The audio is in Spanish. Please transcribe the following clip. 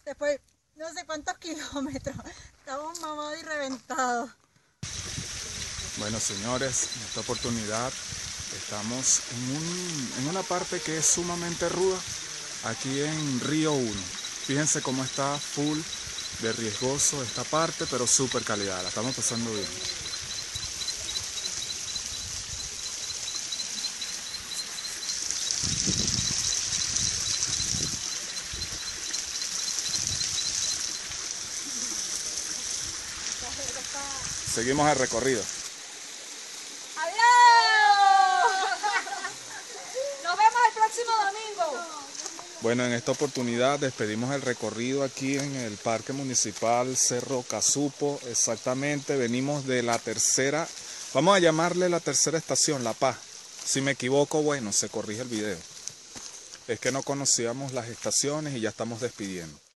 después no sé cuántos kilómetros. Estamos mamados y reventados. Bueno, señores, en esta oportunidad estamos en una parte que es sumamente ruda, aquí en Río 1. Fíjense cómo está full de riesgoso esta parte, pero súper calidad, la estamos pasando bien. Seguimos el recorrido. ¡Adiós! Nos vemos el próximo domingo. Bueno, en esta oportunidad despedimos el recorrido aquí en el Parque Municipal Cerro Casupo. Exactamente, venimos de la tercera, vamos a llamarle la tercera estación, La Paz. Si me equivoco, bueno, se corrige el video. Es que no conocíamos las estaciones y ya estamos despidiendo.